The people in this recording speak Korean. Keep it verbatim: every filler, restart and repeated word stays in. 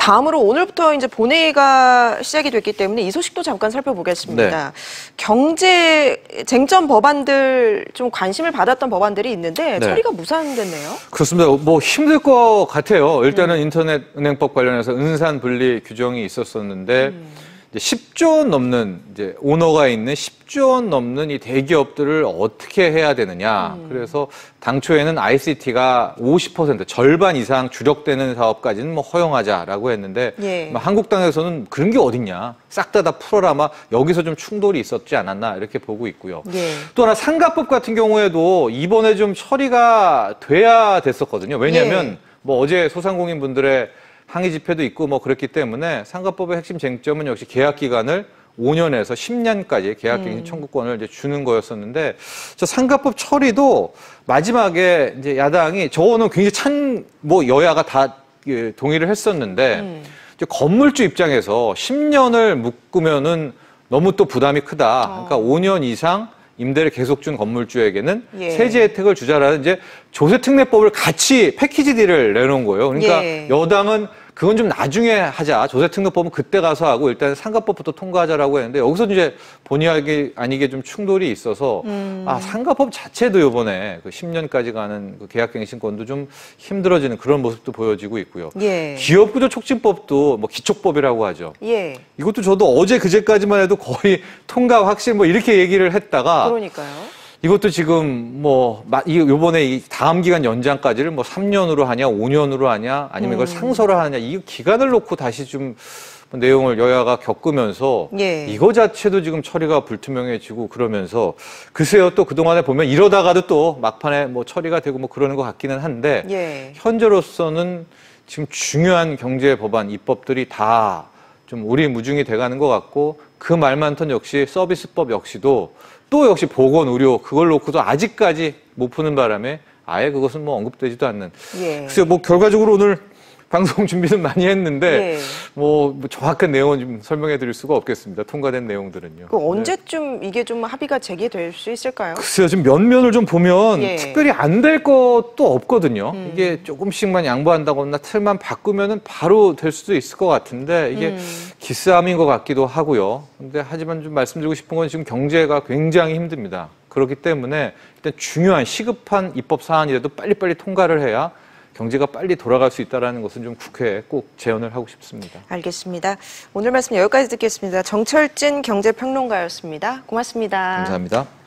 다음으로 오늘부터 이제 본회의가 시작이 됐기 때문에 이 소식도 잠깐 살펴보겠습니다. 네. 경제 쟁점 법안들 좀 관심을 받았던 법안들이 있는데 네. 처리가 무산됐네요. 그렇습니다. 뭐 힘들 것 같아요. 일단은 음. 인터넷 은행법 관련해서 은산 분리 규정이 있었었는데 음. 이제 십조 원 넘는 이제 오너가 있는 십조 원 넘는 이 대기업들을 어떻게 해야 되느냐. 음. 그래서 당초에는 아이씨티가 오십 퍼센트 절반 이상 주력되는 사업까지는 뭐 허용하자라고 했는데 예. 한국당에서는 그런 게 어딨냐. 싹 다 다 풀어라. 막 여기서 좀 충돌이 있었지 않았나 이렇게 보고 있고요. 예. 또 하나 상가법 같은 경우에도 이번에 좀 처리가 돼야 됐었거든요. 왜냐하면 예. 뭐 어제 소상공인 분들의 항의 집회도 있고 뭐 그렇기 때문에 상가법의 핵심 쟁점은 역시 계약 기간을 오 년에서 십 년까지 계약갱신 청구권을 이제 주는 거였었는데 저 상가법 처리도 마지막에 이제 야당이 저거는 굉장히 찬 뭐 여야가 다 동의를 했었는데 음. 이제 건물주 입장에서 십 년을 묶으면은 너무 또 부담이 크다. 그러니까 어. 오 년 이상 임대를 계속 준 건물주에게는 예. 세제 혜택을 주자라는 이제 조세특례법을 같이 패키지 딜을 내놓은 거예요. 그러니까 예. 여당은 그건 좀 나중에 하자. 조세특례법은 그때 가서 하고 일단 상가법부터 통과하자라고 했는데 여기서 이제 본의 아니게 좀 충돌이 있어서 음. 아 상가법 자체도 이번에 그 십 년까지 가는 그 계약갱신권도 좀 힘들어지는 그런 모습도 보여지고 있고요. 예. 기업구조촉진법도 뭐 기촉법이라고 하죠. 예. 이것도 저도 어제 그제까지만 해도 거의 통과 확실 뭐 이렇게 얘기를 했다가 그러니까요. 이것도 지금 뭐 요번에 이 다음 기간 연장까지를 뭐 삼 년으로 하냐 오 년으로 하냐 아니면 이걸 음. 상설화 하냐 이 기간을 놓고 다시 좀 내용을 여야가 겪으면서 예. 이거 자체도 지금 처리가 불투명해지고 그러면서 글쎄요 또 그동안에 보면 이러다가도 또 막판에 뭐 처리가 되고 뭐 그러는 것 같기는 한데 예. 현재로서는 지금 중요한 경제 법안 입법들이 다 좀 우리무중이 돼가는 것 같고 그 말 많던 역시 서비스법 역시도 또 역시 보건, 의료 그걸 놓고도 아직까지 못 푸는 바람에 아예 그것은 뭐 언급되지도 않는. 예. 글쎄요, 뭐 결과적으로 오늘 방송 준비는 많이 했는데 예. 뭐, 뭐 정확한 내용은 좀 설명해 드릴 수가 없겠습니다. 통과된 내용들은요. 그 언제쯤 네. 이게 좀 합의가 재개될 수 있을까요? 글쎄요, 지금 면면을 좀 보면 예. 특별히 안 될 것도 없거든요. 음. 이게 조금씩만 양보한다거나 틀만 바꾸면은 바로 될 수도 있을 것 같은데 이게 음. 기싸움인 것 같기도 하고요. 근데 하지만 좀 말씀드리고 싶은 건 지금 경제가 굉장히 힘듭니다. 그렇기 때문에 일단 중요한 시급한 입법 사안이라도 빨리빨리 통과를 해야 경제가 빨리 돌아갈 수 있다는 것은 좀 국회에 꼭 제언을 하고 싶습니다. 알겠습니다. 오늘 말씀 여기까지 듣겠습니다. 정철진 경제평론가였습니다. 고맙습니다. 감사합니다.